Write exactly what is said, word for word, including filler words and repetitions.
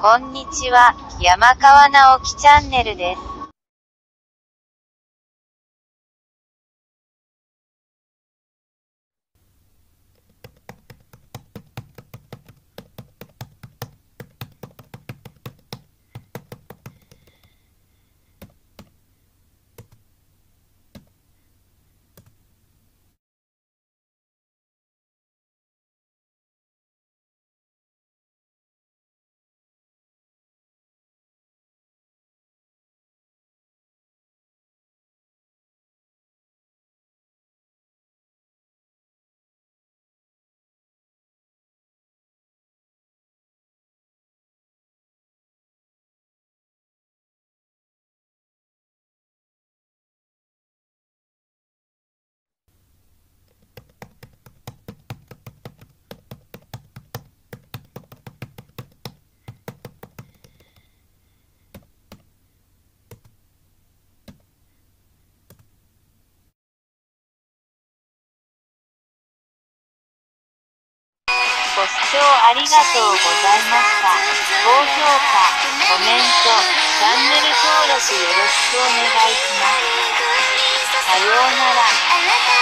こんにちは、山川直樹チャンネルです。ご視聴ありがとうございました。高評価、コメント、チャンネル登録よろしくお願いします。さようなら。